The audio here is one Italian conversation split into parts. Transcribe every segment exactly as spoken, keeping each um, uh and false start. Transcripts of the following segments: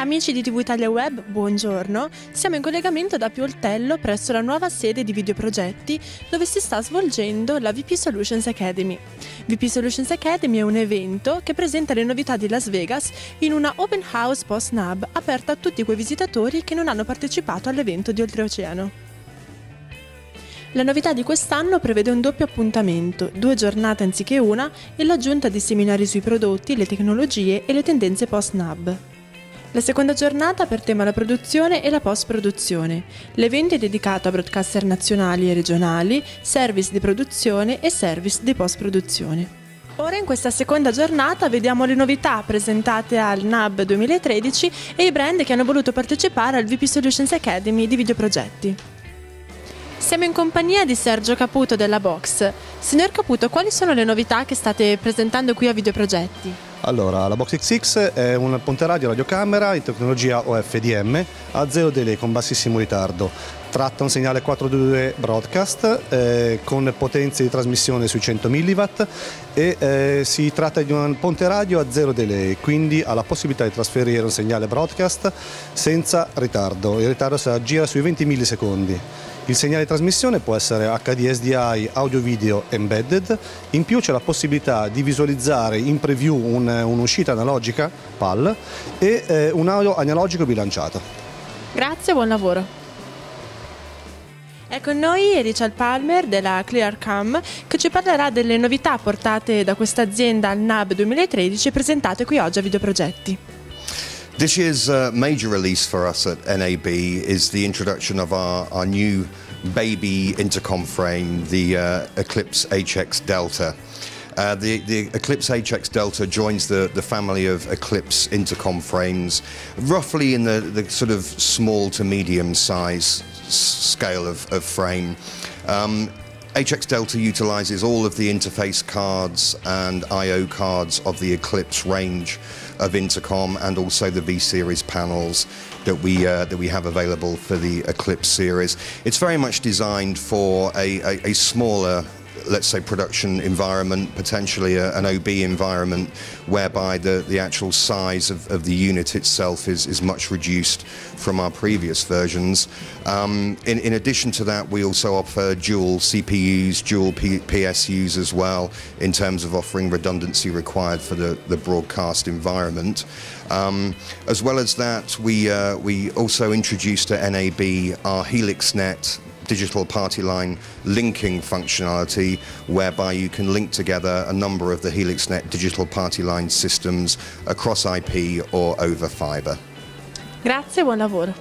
Amici di T V Italia Web, buongiorno. Siamo in collegamento da Pioltello presso la nuova sede di Videoprogetti dove si sta svolgendo la V P Solutions Academy. V P Solutions Academy è un evento che presenta le novità di Las Vegas in una open house post-N A B aperta a tutti quei visitatori che non hanno partecipato all'evento di Oltreoceano. La novità di quest'anno prevede un doppio appuntamento, due giornate anziché una, e l'aggiunta di seminari sui prodotti, le tecnologie e le tendenze post-N A B. La seconda giornata ha per tema la produzione e la post-produzione. L'evento è dedicato a broadcaster nazionali e regionali, service di produzione e service di post-produzione. Ora in questa seconda giornata vediamo le novità presentate al N A B duemilatredici e i brand che hanno voluto partecipare al V P Solutions Academy di Videoprogetti. Siamo in compagnia di Sergio Caputo della Box. Signor Caputo, quali sono le novità che state presentando qui a Videoprogetti? Allora, la Box X X è un ponte radio radiocamera in tecnologia O F D M a zero delay con bassissimo ritardo. Tratta un segnale quattro due due broadcast eh, con potenze di trasmissione sui cento milliwatt e eh, si tratta di un ponte radio a zero delay, quindi ha la possibilità di trasferire un segnale broadcast senza ritardo. Il ritardo si gira sui venti millisecondi. Il segnale di trasmissione può essere H D S D I, audio-video embedded, in più c'è la possibilità di visualizzare in preview un, un'uscita analogica P A L e eh, un audio analogico bilanciato. Grazie, buon lavoro. È con noi Richard Palmer della Clearcam che ci parlerà delle novità portate da questa azienda al N A B duemilatredici e presentate qui oggi a Videoprogetti. This year's uh, major release for us at N A B is the introduction of our, our new baby intercom frame, the uh, Eclipse H X Delta. Uh, the, the Eclipse H X Delta joins the, the family of Eclipse intercom frames, roughly in the, the sort of small to medium size scale of, of frame. Um, H X Delta utilises all of the interface cards and I O cards of the Eclipse range of intercom and also the V series panels that we uh, that we have available for the Eclipse series. It's very much designed for a, a, a smaller, let's say, production environment, potentially a, an O B environment, whereby the, the actual size of, of the unit itself is, is much reduced from our previous versions. Um, in, in addition to that, we also offer dual C P Us, dual P PSUs as well, in terms of offering redundancy required for the, the broadcast environment. Um, as well as that, we, uh, we also introduced at N A B our HelixNet digital party line linking functionality, whereby you can link together a number of the HelixNet digital party line systems across I P or over fiber. Grazie, buon lavoro.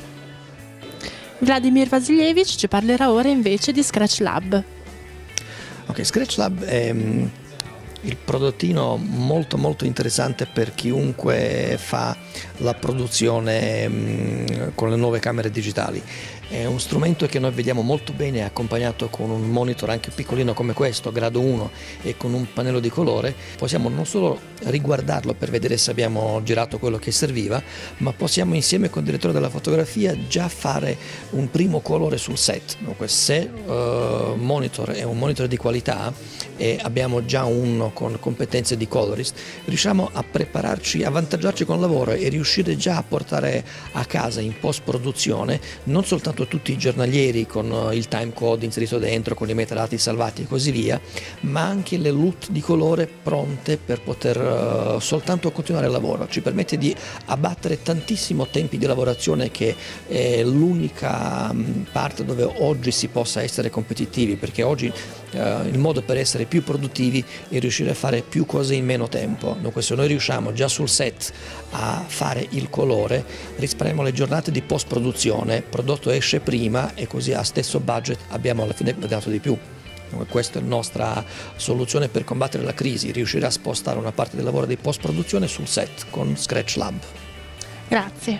Vladimir Vasilievich ci parlerà ora invece di Scratch Lab. Ok, Scratch Lab è um, il prodottino molto molto interessante per chiunque fa la produzione um, con le nuove camere digitali. È un strumento che noi vediamo molto bene accompagnato con un monitor anche piccolino come questo, grado uno, e con un pannello di colore. Possiamo non solo riguardarlo per vedere se abbiamo girato quello che serviva, ma possiamo insieme con il direttore della fotografia già fare un primo colore sul set. Dunque, se uh, monitor è un monitor di qualità e abbiamo già uno con competenze di colorist, riusciamo a prepararci, a avvantaggiarci con il lavoro e riuscire già a portare a casa in post produzione non soltanto tutti i giornalieri con il time code inserito dentro, con i metadati salvati e così via, ma anche le L U T di colore pronte per poter uh, soltanto continuare il lavoro. Ci permette di abbattere tantissimo tempi di lavorazione, che è l'unica um, parte dove oggi si possa essere competitivi, perché oggi uh, il modo per essere più produttivi è riuscire a fare più cose in meno tempo. Dunque, se noi riusciamo già sul set a fare il colore, risparmiamo le giornate di post produzione, il prodotto esce prima e così a stesso budget abbiamo alla fine guadagnato di più. Questa è la nostra soluzione per combattere la crisi, riuscire a spostare una parte del lavoro di post produzione sul set con Scratch Lab. Grazie.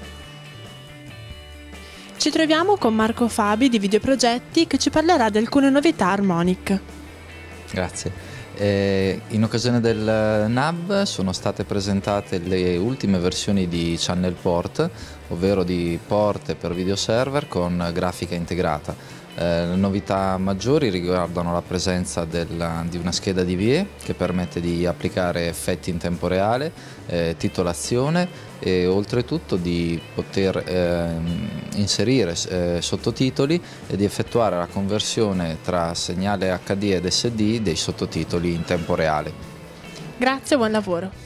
Ci troviamo con Marco Fabi di Videoprogetti che ci parlerà di alcune novità Harmonic. Grazie. Eh, in occasione del N A B sono state presentate le ultime versioni di Channel Port, ovvero di porte per videoserver con grafica integrata. Eh, le novità maggiori riguardano la presenza della, di una scheda D V E che permette di applicare effetti in tempo reale, eh, titolazione e oltretutto di poter eh, inserire eh, sottotitoli e di effettuare la conversione tra segnale H D ed S D dei sottotitoli in tempo reale. Grazie, buon lavoro.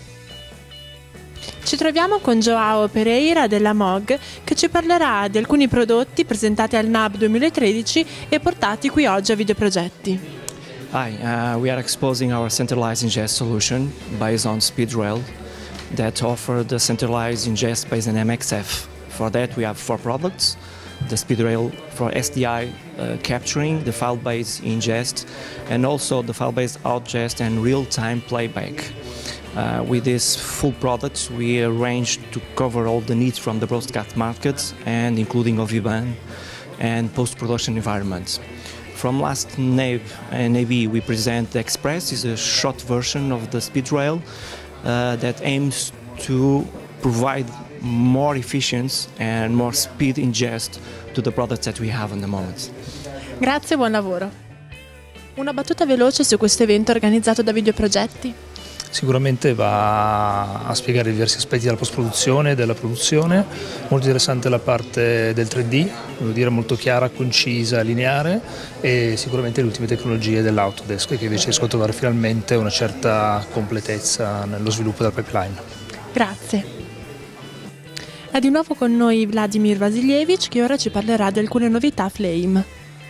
Ci troviamo con Joao Pereira della M O G che ci parlerà di alcuni prodotti presentati al N A B duemilatredici e portati qui oggi a Videoprogetti. Hi, uh, we are exposing our centralized ingest solution based on SpeedRail that offer the centralized ingest based on M X F. For that we have four products: the SpeedRail for S D I uh, capturing, the file-based ingest, and also the file-based outgest and real-time playback. Uh, with these full products, we arranged to cover all the needs from the broadcast markets and including O V ban and post-production environments. From last N A B and A B, we present the Express, is a short version of the SpeedRail uh, that aims to provide more efficiency and more speed ingest to the products that we have in the moment. Grazie, buon lavoro. Una battuta veloce su questo evento organizzato da Videoprogetti? Sicuramente va a spiegare diversi aspetti della post-produzione e della produzione, molto interessante la parte del tre D, devo dire molto chiara, concisa, lineare, e sicuramente le ultime tecnologie dell'Autodesk che invece riescono a trovare finalmente una certa completezza nello sviluppo del pipeline. Grazie. È di nuovo con noi Vladimir Vasilievich che ora ci parlerà di alcune novità Flame.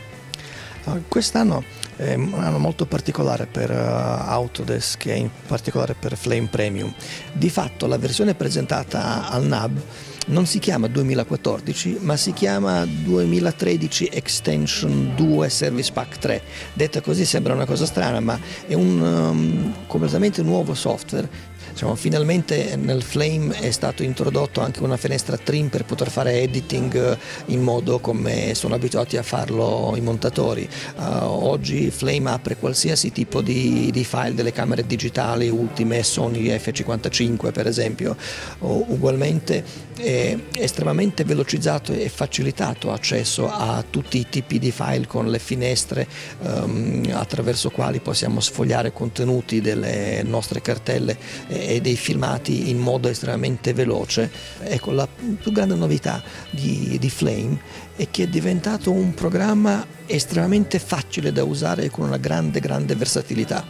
Quest'anno è un anno molto particolare per uh, Autodesk e in particolare per Flame Premium. Di fatto la versione presentata al N A B non si chiama duemilaquattordici ma si chiama duemilatredici Extension due Service Pack tre. Detta così sembra una cosa strana, ma è un um, completamente nuovo software. Diciamo, finalmente nel Flame è stato introdotto anche una finestra trim per poter fare editing in modo come sono abituati a farlo i montatori. Uh, oggi Flame apre qualsiasi tipo di, di file delle camere digitali ultime, Sony F cinquantacinque per esempio. O, ugualmente è estremamente velocizzato e facilitato accesso a tutti i tipi di file con le finestre um, attraverso quali possiamo sfogliare contenuti delle nostre cartelle e dei filmati in modo estremamente veloce. Ecco, la più grande novità di, di Flame è che è diventato un programma estremamente facile da usare e con una grande grande versatilità.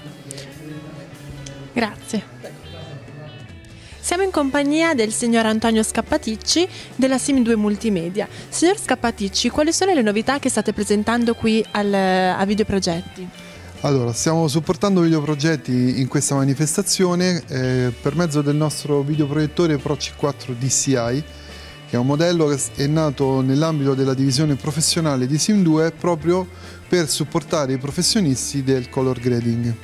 Grazie. Siamo in compagnia del signor Antonio Scappaticci della Sim due Multimedia. Signor Scappaticci, quali sono le novità che state presentando qui al, a Videoprogetti? Allora, stiamo supportando Videoprogetti in questa manifestazione eh, per mezzo del nostro videoproiettore Pro C quattro D C I, che è un modello che è nato nell'ambito della divisione professionale di Sim due proprio per supportare i professionisti del color grading.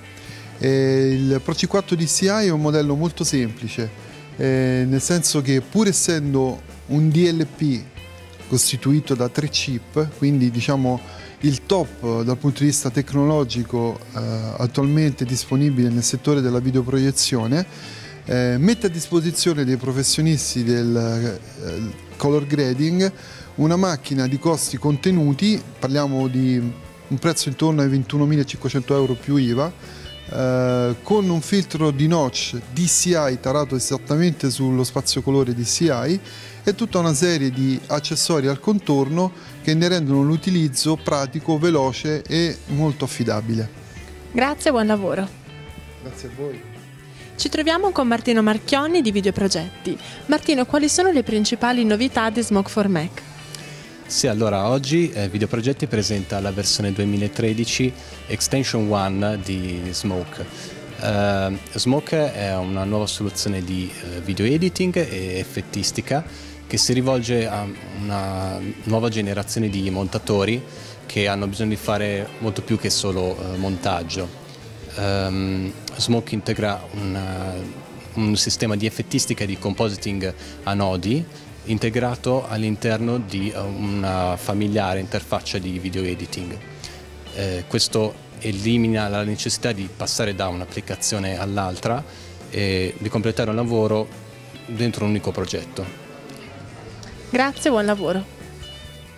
E il Pro C quattro D C I è un modello molto semplice, eh, nel senso che pur essendo un D L P costituito da tre chip, quindi diciamo il top dal punto di vista tecnologico eh, attualmente disponibile nel settore della videoproiezione, eh, mette a disposizione dei professionisti del eh, color grading una macchina di costi contenuti, parliamo di un prezzo intorno ai ventunomilacinquecento euro più I V A, eh, con un filtro di notch D C I tarato esattamente sullo spazio colore D C I e tutta una serie di accessori al contorno che ne rendono l'utilizzo pratico, veloce e molto affidabile. Grazie, buon lavoro. Grazie a voi. Ci troviamo con Martino Marchionni di Videoprogetti. Martino, quali sono le principali novità di Smoke for Mac? Sì, allora oggi eh, Videoprogetti presenta la versione duemilatredici Extension One di Smoke. Uh, Smoke è una nuova soluzione di uh, video editing e effettistica che si rivolge a una nuova generazione di montatori che hanno bisogno di fare molto più che solo uh, montaggio. Um, Smoke integra una, un sistema di effettistica e di compositing a nodi integrato all'interno di una familiare interfaccia di video editing. Eh, questo elimina la necessità di passare da un'applicazione all'altra e di completare un lavoro dentro un unico progetto. Grazie, buon lavoro.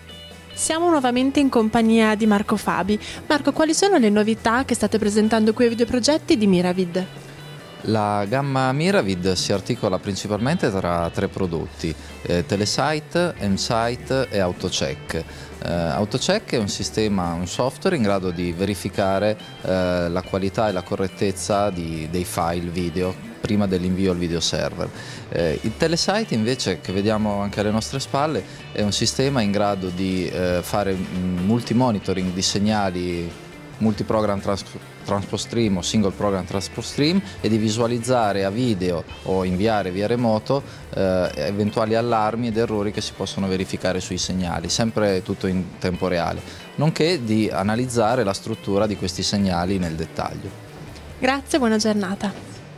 Siamo nuovamente in compagnia di Marco Fabi. Marco, quali sono le novità che state presentando qui ai videoprogetti di Miravid? La gamma Miravid si articola principalmente tra tre prodotti, eh, Telesight, M-Sight e AutoCheck. Eh, AutoCheck è un sistema, un software in grado di verificare eh, la qualità e la correttezza di, dei file video prima dell'invio al video server. Eh, il Telesight invece, che vediamo anche alle nostre spalle, è un sistema in grado di eh, fare multimonitoring di segnali multiprogram trans transport stream o single program transport stream e di visualizzare a video o inviare via remoto eh, eventuali allarmi ed errori che si possono verificare sui segnali, sempre tutto in tempo reale, nonché di analizzare la struttura di questi segnali nel dettaglio. Grazie, buona giornata.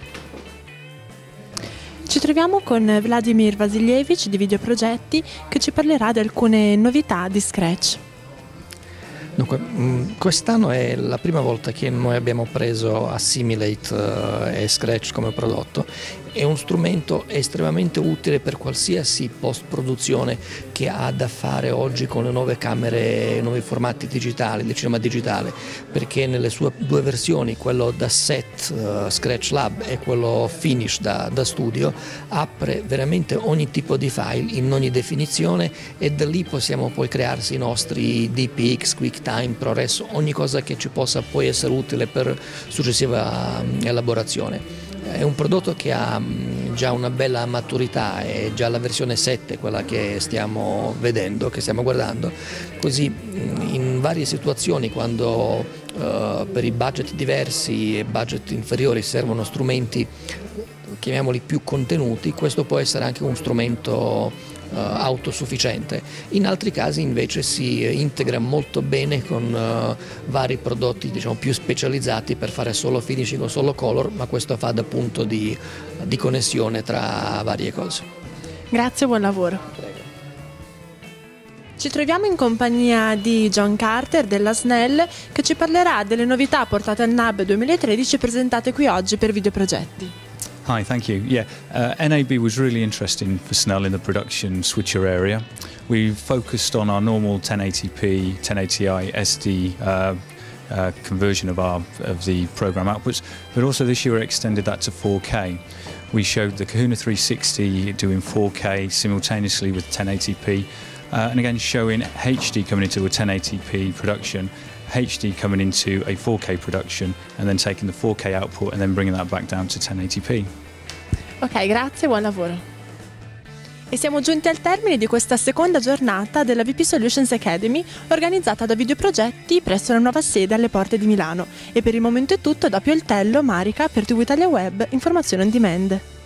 Ci troviamo con Vladimir Vasilievich di Videoprogetti, che ci parlerà di alcune novità di Scratch. Dunque, quest'anno è la prima volta che noi abbiamo preso Assimilate e Scratch come prodotto. È un strumento estremamente utile per qualsiasi post-produzione che ha da fare oggi con le nuove camere, i nuovi formati digitali, del cinema digitale, perché nelle sue due versioni, quello da set uh, Scratch Lab e quello Finish da, da studio, apre veramente ogni tipo di file in ogni definizione e da lì possiamo poi crearsi i nostri D P X, QuickTime, ProRes, ogni cosa che ci possa poi essere utile per successiva elaborazione. È un prodotto che ha già una bella maturità, è già la versione sette quella che stiamo vedendo, che stiamo guardando, così in varie situazioni quando uh, per i budget diversi e budget inferiori servono strumenti, chiamiamoli più contenuti, questo può essere anche un strumento Uh, autosufficiente. In altri casi invece si integra molto bene con uh, vari prodotti, diciamo, più specializzati per fare solo finishing o solo color, ma questo fa da punto di, di connessione tra varie cose. Grazie, buon lavoro. Prego. Ci troviamo in compagnia di John Carter della Snell, che ci parlerà delle novità portate al N A B duemilatredici presentate qui oggi per Videoprogetti. Hi, thank you. Yeah, uh, N A B was really interesting for Snell in the production switcher area. We focused on our normal ten eighty p, ten eighty i S D uh, uh, conversion of our of the program outputs, but also this year we extended that to four K. We showed the Kahuna three sixty doing four K simultaneously with ten eighty p, uh, and again showing H D coming into a ten eighty p production, H D coming into a four K production, and then taking the four K output and then bringing that back down to ten eighty p. Ok, grazie, buon lavoro. E siamo giunti al termine di questa seconda giornata della V P Solutions Academy, organizzata da Videoprogetti presso la nuova sede alle porte di Milano. E per il momento è tutto, da Pioltello, Marica, per T V Italia Web, informazione on demand.